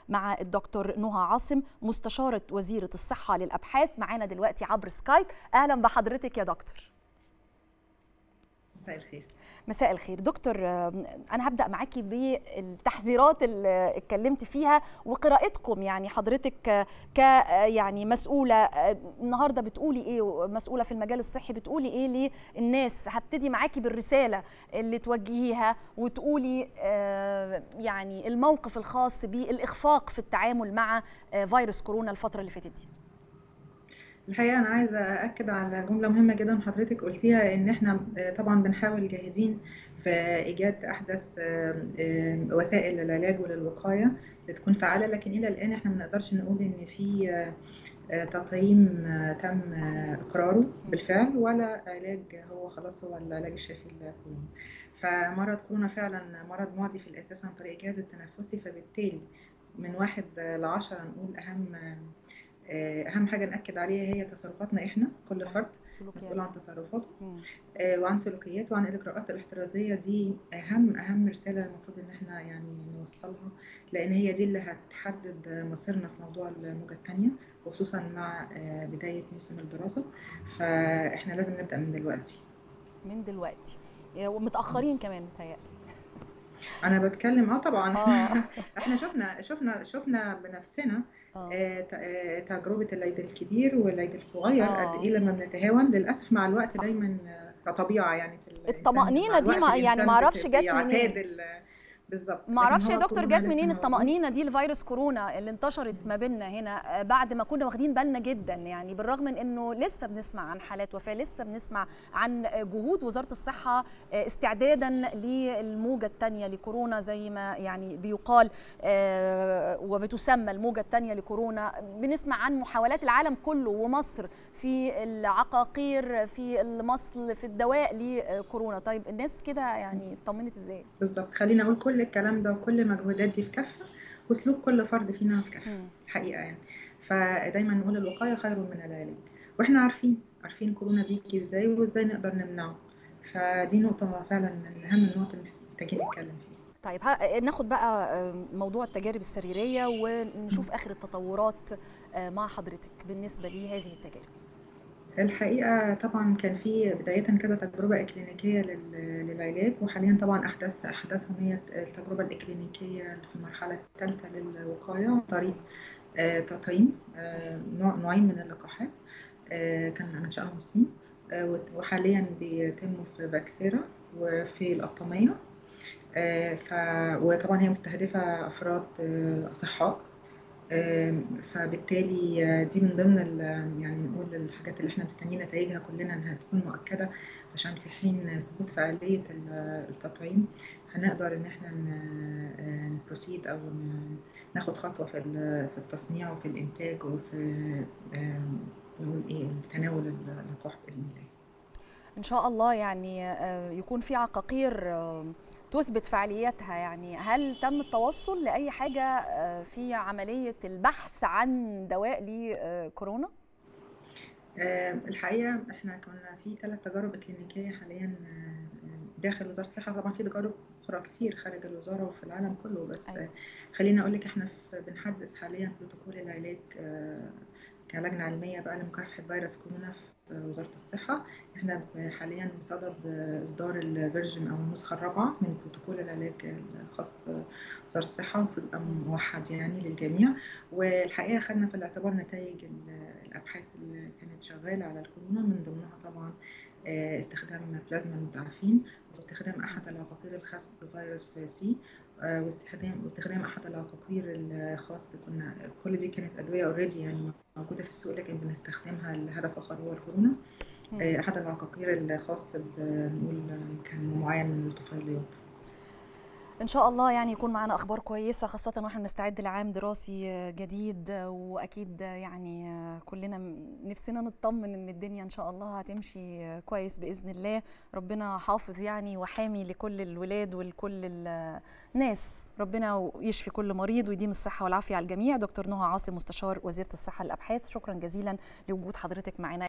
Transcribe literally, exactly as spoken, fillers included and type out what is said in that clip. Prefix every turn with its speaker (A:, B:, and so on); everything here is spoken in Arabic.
A: مع الدكتور نهى عاصم مستشارة وزيرة الصحة للأبحاث، معانا دلوقتي عبر سكايب. أهلا بحضرتك يا دكتور.
B: مساء الخير.
A: مساء الخير دكتور. أنا هبدأ معاكي بالتحذيرات اللي اتكلمت فيها وقراءتكم، يعني حضرتك ك يعني مسؤولة النهارده بتقولي إيه، مسؤولة في المجال الصحي بتقولي إيه للناس. هبتدي معاكي بالرسالة اللي توجهيها وتقولي يعني الموقف الخاص بالإخفاق في التعامل مع فيروس كورونا الفترة اللي فاتت دي.
B: الحقيقة أنا عايزة أأكد على جملة مهمة جدا حضرتك قلتيها، إن إحنا طبعا بنحاول جاهدين في إيجاد أحدث وسائل للعلاج وللوقاية بتكون فعالة، لكن إلى الآن إحنا ما نقدرش نقول إن في تطعيم تم إقراره بالفعل ولا علاج هو خلاص هو العلاج الشافي للكورونا. فمرض كورونا فعلا مرض معدي في الأساس عن طريق الجهاز التنفسي، فبالتالي من واحد لعشرة نقول أهم اهم حاجه ناكد عليها هي تصرفاتنا احنا، كل فرد مسؤول عن تصرفاته وعن سلوكياته وعن الاجراءات الاحترازيه. دي اهم اهم رساله المفروض ان احنا يعني نوصلها، لان هي دي اللي هتحدد مصيرنا في موضوع الموجه الثانيه، وخصوصا مع بدايه موسم الدراسه. فاحنا لازم نبدا من دلوقتي من
A: دلوقتي ومتاخرين كمان متهيألي.
B: انا بتكلم اه طبعا احنا احنا شفنا شفنا شفنا بنفسنا آه تجربه العيد الكبير والعيد الصغير قد ايه لما بنتهاون للاسف مع الوقت. صح. دايما كطبيعه يعني في
A: الطمأنينة دي ما يعني ما اعرفش جت منين
B: بالظبط.
A: ما اعرفش يا دكتور جت منين الطمأنينة دي لفيروس كورونا اللي انتشرت ما بيننا هنا بعد ما كنا واخدين بالنا جدا، يعني بالرغم من انه لسه بنسمع عن حالات وفاة، لسه بنسمع عن جهود وزارة الصحة استعدادا للموجة الثانية لكورونا زي ما يعني بيقال وبتسمى الموجة الثانية لكورونا. بنسمع عن محاولات العالم كله ومصر في العقاقير، في المصل، في الدواء لكورونا. طيب الناس كده يعني اطمنت ازاي؟
B: بالظبط. خلينا اقول كل الكلام ده وكل المجهودات دي في كفه، وسلوك كل فرد فينا في كفه الحقيقه يعني. فدايما نقول الوقايه خير من العلاج، واحنا عارفين عارفين كورونا بيجي ازاي وازاي نقدر نمنعه. فدي نقطه فعلا من اهم النقط اللي محتاجين نتكلم فيها.
A: طيب ناخد بقى موضوع التجارب السريريه ونشوف اخر التطورات مع حضرتك بالنسبه لهذه التجارب.
B: الحقيقة طبعا كان في بداية كذا تجربة إكلينيكية للعلاج، وحاليا طبعا أحدث أحدثهم هي التجربة الإكلينيكية في المرحلة الثالثة للوقاية عن طريق تطعيم نوع نوعين من اللقاحات، كان منشأهم الصين، وحاليا بيتم في فاكسيرا وفي القطامية. ف وطبعا هي مستهدفة أفراد أصحاء، فبالتالي دي من ضمن يعني نقول الحاجات اللي احنا مستنيين نتائجها كلنا انها تكون مؤكده، عشان في حين ثبوت فعاليه التطعيم هنقدر ان احنا نبروسيد او ناخد خطوه في في التصنيع وفي الانتاج وفي نقول ايه تناول اللقاح باذن الله.
A: ان شاء الله يعني يكون في عقاقير تثبت فعاليتها. يعني هل تم التوصل لأي حاجة في عملية البحث عن دواء لكورونا؟
B: الحقيقة احنا كنا في ثلاث تجارب إكلينيكية حاليا داخل وزارة الصحة، طبعا في تجارب أخرى كتير خارج الوزارة وفي العالم كله، بس أيوة. خلينا أقول لك احنا بنحدث حاليا بروتوكول العلاج كلجنة علمية بقى لمكافحة فيروس كورونا في وزارة الصحة. احنا حاليا بصدد اصدار الفيرجن او النسخة الرابعة من بروتوكول العلاج الخاص بوزارة الصحة، المفروض يبقى موحد يعني للجميع. والحقيقة خدنا في الاعتبار نتائج الابحاث اللي كانت شغالة على الكورونا، من ضمنها طبعا استخدام بلازما المتعافين، واستخدام احد العقاقير الخاص بفيروس سي، واستخدام واستخدام احد العقاقير الخاص. كنا كل دي كانت ادويه اوريدي يعني موجوده في السوق، لكن بنستخدمها لهدف اخر هو الكورونا. احد العقاقير الخاص بنقول كان معين من الطفيليات.
A: ان شاء الله يعني يكون معنا اخبار كويسه، خاصه واحنا بنستعد لعام دراسي جديد، واكيد يعني كلنا نفسنا نطمن ان الدنيا ان شاء الله هتمشي كويس باذن الله. ربنا حافظ يعني وحامي لكل الولاد ولكل الناس، ربنا يشفي كل مريض ويديم الصحه والعافيه على الجميع. دكتور نهى عاصم مستشار وزيره الصحه للابحاث، شكرا جزيلا لوجود حضرتك معنا.